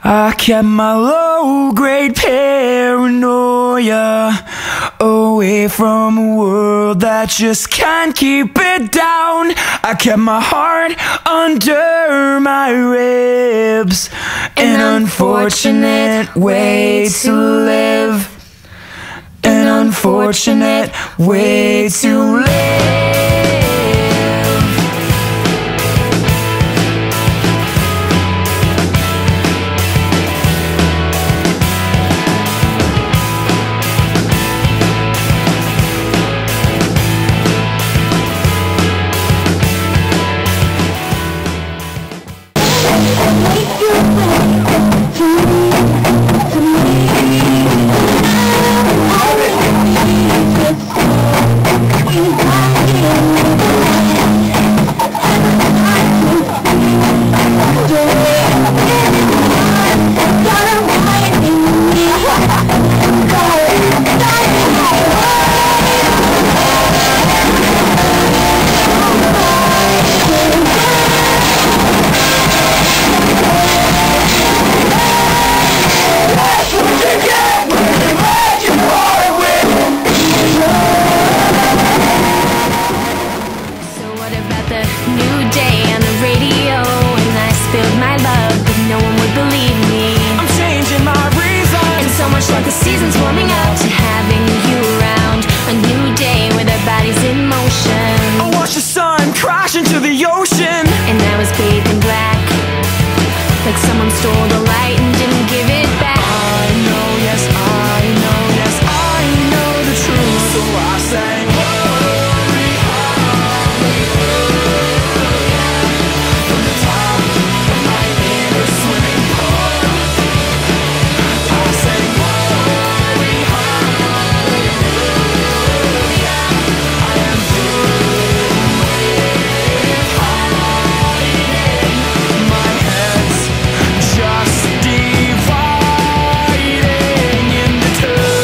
I kept my low-grade paranoia away from a world that just can't keep it down. I kept my heart under my ribs. An unfortunate way to live. An unfortunate way to live. The season's warming up to having you around. A new day with our bodies in motion. I watched the sun crash into the ocean, And I was bathed in black, like someone stole the light and didn't give it back. I know, yes, I know, yes, I know the truth. So I sang glory, hallelujah, from the top of my inner swimming pool. I sang glory, hallelujah, I am through with hiding. My head's just dividing into two.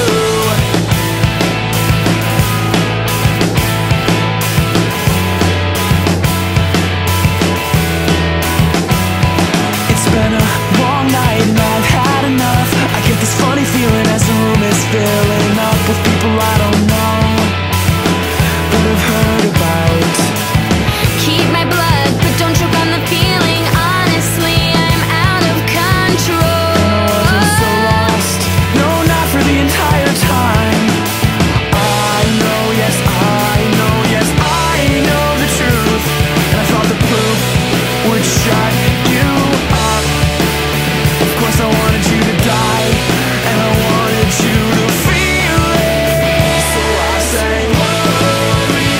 It's been a long night and I've had enough. I get this funny feeling as the room is filling up with people I don't know, but I've heard about. Keep my blood, but don't choke on the feeling. Honestly, I'm out of control. I wasn't so lost, no, not for the entire time. I know, yes, I know, yes, I know the truth. And I thought the poop would shut you up. Of course I wanted you to die, and I wanted you to feel it. So I sang glory,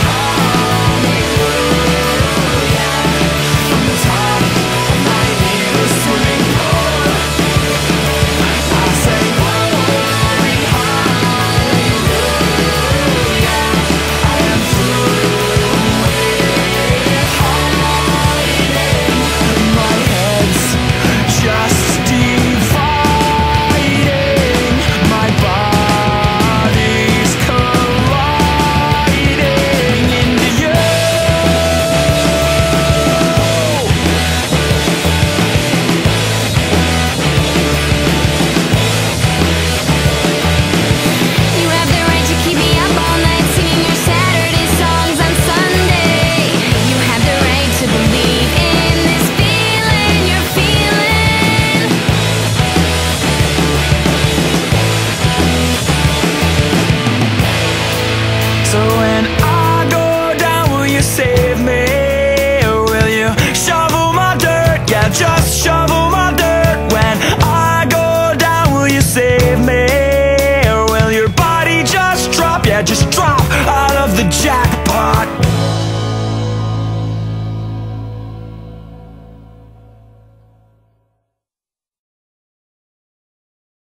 hallelujah, from the top of my inner swimming pool. I sang glory, hallelujah, I am through with hiding. My head's just dividing, my body's colliding into you. You have the right to keep me up all night singing your Saturday songs on Sunday. You have the right to believe in this feeling you're feeling. So when I